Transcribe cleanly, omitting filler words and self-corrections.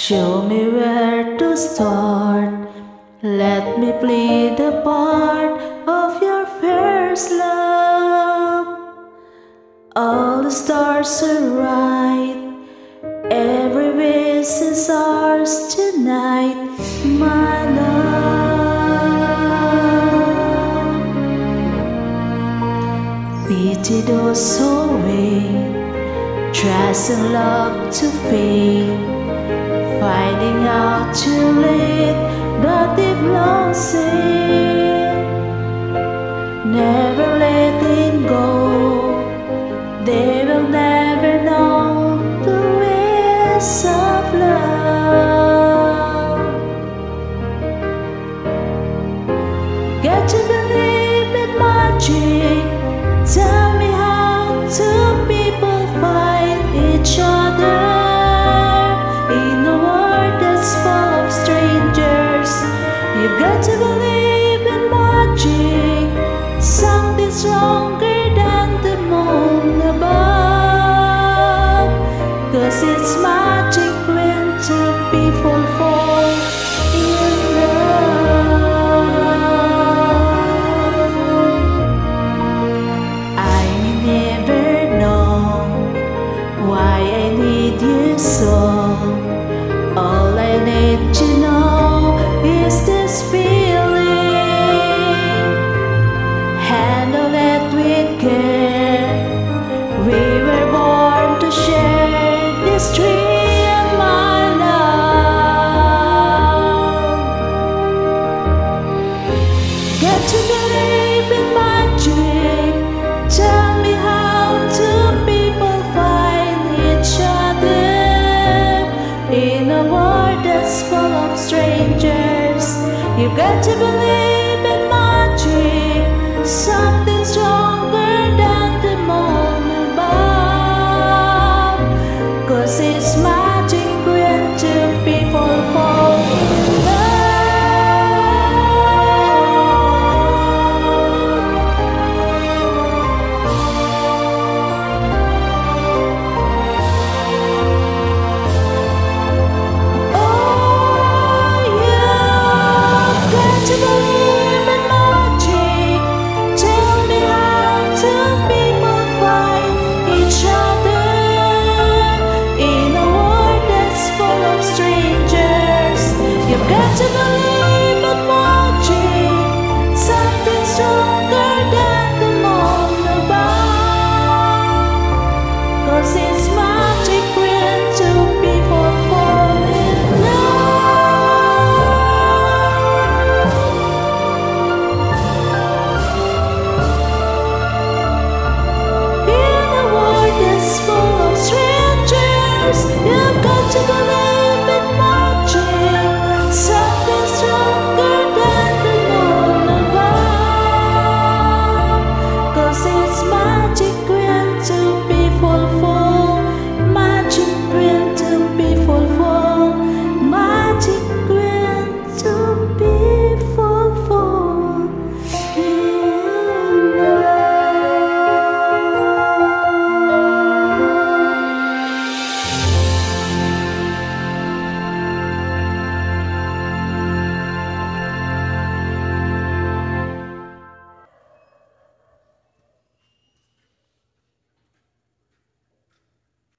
Show me where to start. Let me play the part of your first love. All the stars are right. Every wish is ours tonight, my love. Pity those who wait, trust and love to fade, finding out too late that they've lost it. Never letting go, they will never know the ways of love. Got to believe in magic. Tell me how two people find each other in a world that's full of strangers. You've got to believe in magic, something stronger than the moon above. 'Cause it's magic when two people fall in love. I never know why I need you so. All I need to know is this feeling. Handle it with care. We were born to share this dream, my love. Got to believe in magic. Tell me how two people find each other in a world that's full of strangers. You've got to believe in magic, something stronger than the moon above. 'Cause it's magic when two people fall in got to believe.